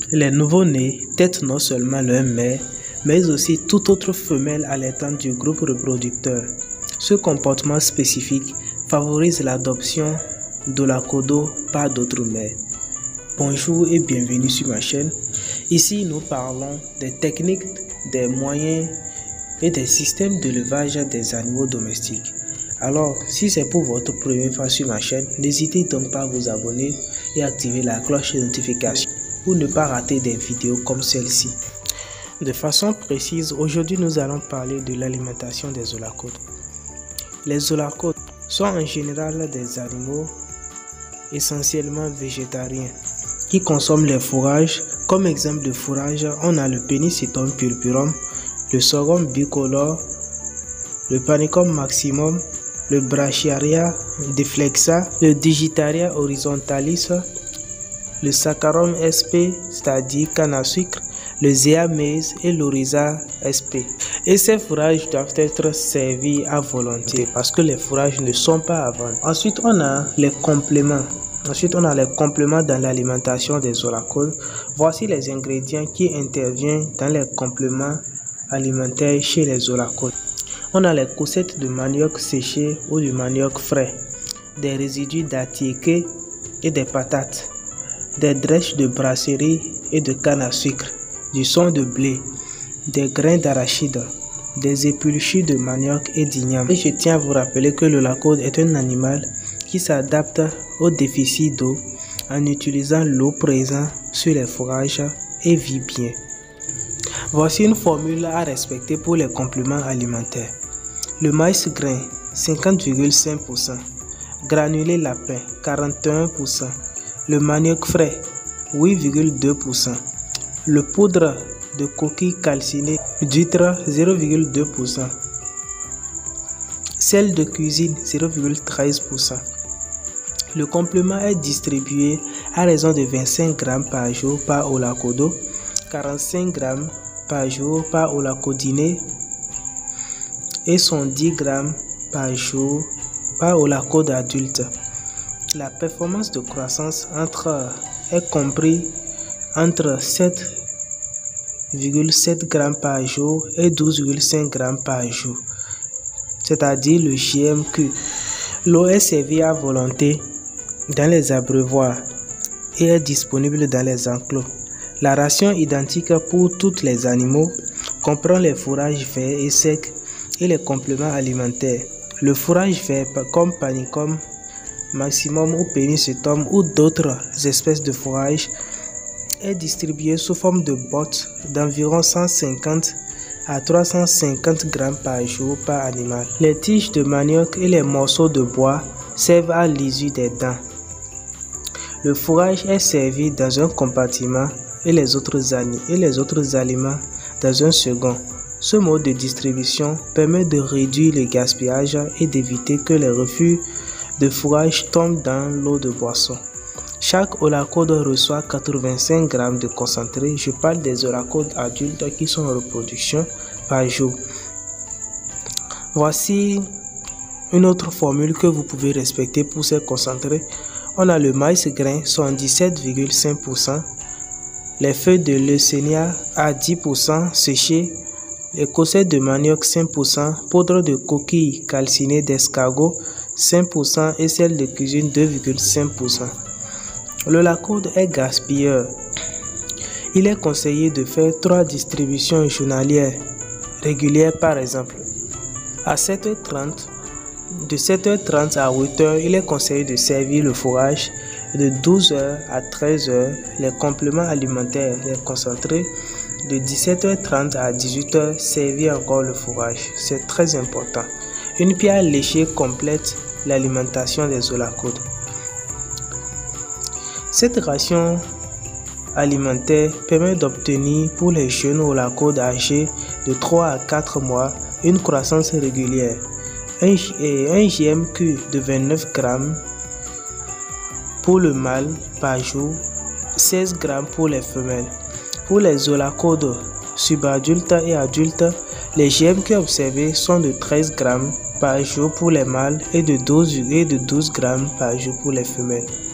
Les nouveau-nés têtent non seulement leur mère, mais aussi toute autre femelle allaitant du groupe reproducteur. Ce comportement spécifique favorise l'adoption de la codo par d'autres mères. Bonjour et bienvenue sur ma chaîne. Ici, nous parlons des techniques, des moyens et des systèmes d'élevage des animaux domestiques. Alors, si c'est pour votre première fois sur ma chaîne, n'hésitez donc pas à vous abonner et activer la cloche de notification pour ne pas rater des vidéos comme celle-ci. De façon précise, aujourd'hui nous allons parler de l'alimentation des holocodes. Les holocodes sont en général des animaux essentiellement végétariens qui consomment les fourrages. Comme exemple de fourrage, on a le Penicillium purpureum, le Sorghum bicolore, le Panicum maximum, le Brachiaria deflexa, le Digitaria horizontalis, le Saccharum sp, c'est-à-dire canne à sucre, le Zea mays et l'Oryza sp. Et ces fourrages doivent être servis à volonté parce que les fourrages ne sont pas à vendre. Ensuite, on a les compléments. Dans l'alimentation des holocodes. Voici les ingrédients qui interviennent dans les compléments alimentaires chez les holocodes. On a les caussettes de manioc séché ou du manioc frais, des résidus d'atiéké et des patates, des drèches de brasserie et de canne à sucre, du son de blé, des grains d'arachide, des épluchures de manioc et d'igname. Et je tiens à vous rappeler que le holocode est un animal qui s'adapte au déficit d'eau en utilisant l'eau présente sur les fourrages et vit bien. Voici une formule à respecter pour les compléments alimentaires. Le maïs grain 50,5%, granulé lapin 41%, le manioc frais 8,2%, le poudre de coquille calcinée d'huître 0,2%, sel de cuisine 0,13%. Le complément est distribué à raison de 25 g par jour par holocodo, 45 g par jour par holocodiné et 110 g par jour par holocode adulte. La performance de croissance est comprise entre 7,7 g par jour et 12,5 g par jour, c'est-à-dire le GMQ. L'eau est servie à volonté dans les abreuvoirs et est disponible dans les enclos. La ration identique pour tous les animaux comprend les fourrages verts et secs et les compléments alimentaires. Le fourrage vert comme Panicum maximum ou Penicillium ou d'autres espèces de fourrage est distribué sous forme de bottes d'environ 150 à 350 g par jour par animal. Les tiges de manioc et les morceaux de bois servent à l'issue des dents. Le fourrage est servi dans un compartiment et les autres aliments dans un second. Ce mode de distribution permet de réduire le gaspillage et d'éviter que les refus de fourrage tombent dans l'eau de boisson. Chaque holocode reçoit 85 g de concentré. Je parle des holocodes adultes qui sont en reproduction par jour. Voici une autre formule que vous pouvez respecter pour ces concentrés. On a le maïs grain 77,5%, les feuilles de leucénia à 10% séchées, les caussettes de manioc 5%, poudre de coquille calcinée d'escargot 5% et sel de cuisine 2,5%. Le holocode est gaspilleur. Il est conseillé de faire 3 distributions journalières régulières par exemple. À 7h30, de 7h30 à 8h, il est conseillé de servir le fourrage. De 12h à 13h, les compléments alimentaires, les concentrés. De 17h30 à 18h, servir encore le fourrage. C'est très important. Une pierre léchée complète l'alimentation des holocodes. Cette ration alimentaire permet d'obtenir pour les jeunes holocodes âgés de 3 à 4 mois une croissance régulière. Un GMQ de 29 g pour le mâle par jour, 16 g pour les femelles. Pour les holocodes subadultes et adultes, les GMQ observés sont de 13 g par jour pour les mâles et de 12 g par jour pour les femelles.